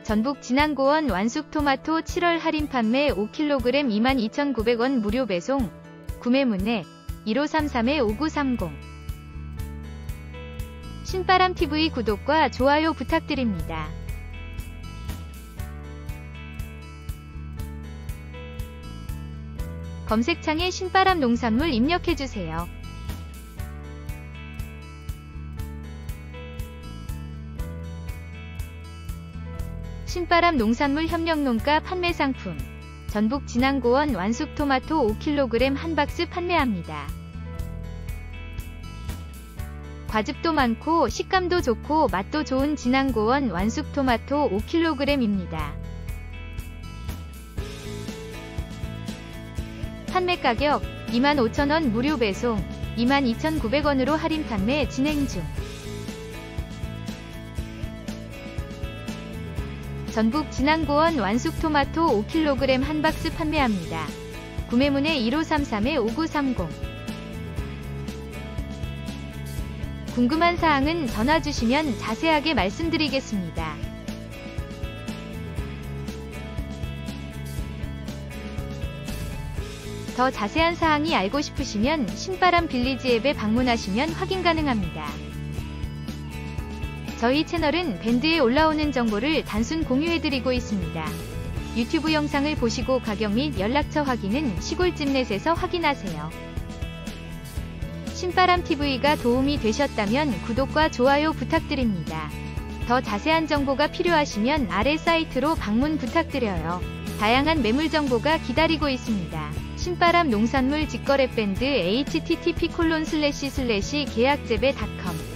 전북 진안고원 완숙토마토 7월 할인 판매 5kg 22,900원 무료 배송. 구매 문의 1533-5930. 신바람TV 구독과 좋아요 부탁드립니다. 검색창에 신바람 농산물 입력해주세요. 신바람 농산물 협력농가 판매 상품. 전북 진안고원 완숙토마토 5kg 한 박스 판매합니다. 과즙도 많고 식감도 좋고 맛도 좋은 진안고원 완숙토마토 5kg입니다. 판매 가격 25,000원 무료 배송, 22,900원으로 할인 판매 진행 중. 전북 진안고원 완숙토마토 5kg 한 박스 판매합니다. 구매 문의 1533-5930. 궁금한 사항은 전화 주시면 자세하게 말씀드리겠습니다. 더 자세한 사항이 알고 싶으시면 신바람 빌리지 앱에 방문하시면 확인 가능합니다. 저희 채널은 밴드에 올라오는 정보를 단순 공유해드리고 있습니다. 유튜브 영상을 보시고 가격 및 연락처 확인은 시골집넷에서 확인하세요. 신바람TV가 도움이 되셨다면 구독과 좋아요 부탁드립니다. 더 자세한 정보가 필요하시면 아래 사이트로 방문 부탁드려요. 다양한 매물 정보가 기다리고 있습니다. 신바람 농산물 직거래 밴드 http://계약재배.com